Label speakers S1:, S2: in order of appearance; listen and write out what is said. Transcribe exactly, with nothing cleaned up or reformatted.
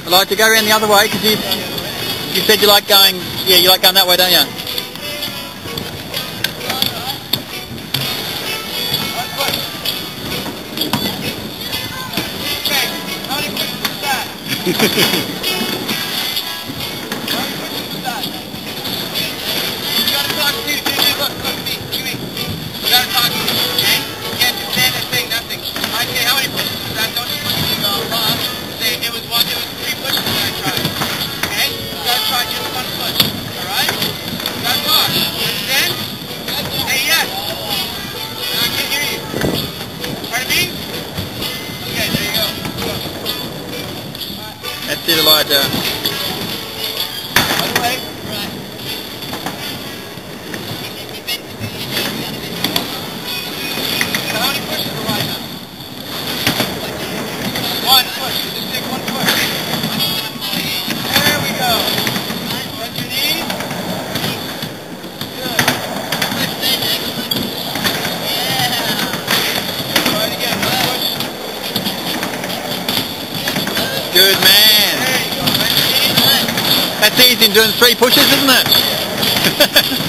S1: I'd like to go around the other way because you you said you like going. Yeah, you like going that way, don't you?
S2: Okay, how many pushes is that? How many pushes is that? You gotta talk to me, dude. Look, look at me, look at me. You gotta talk to me, okay? You can't just stand there saying nothing. I say, how many pushes is that? Don't just look at me and go, huh? Say, it was one, it was three pushes that I tried. Okay? You gotta try just one push. Alright? You gotta talk. You understand? Say yes. I can't hear you. Pardon me? Okay, there you go. Go.
S1: That's it, Elijah.
S2: Other way. Right. So how many pushes are right now? One push. Just take one push. There we go. Bend your knees. Good. Try it again. One push.
S1: Good man.
S2: There you go. Bend your knees.
S1: That's easy in doing three pushes, isn't it?